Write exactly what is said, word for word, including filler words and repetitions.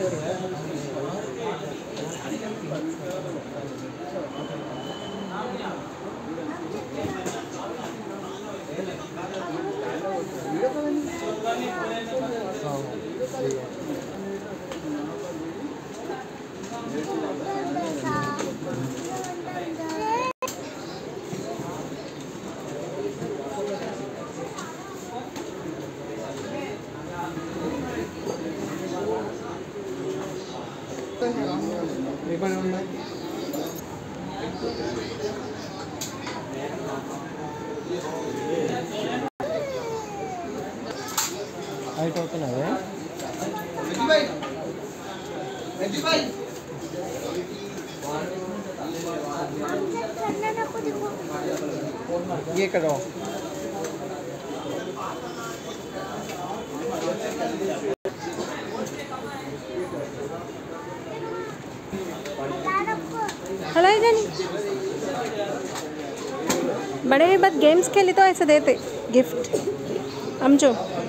height అవుతున్నాయి ये करो हेलो इधर बड़े बाद गेम्स खेली तो ऐसे देते गिफ्ट हम जो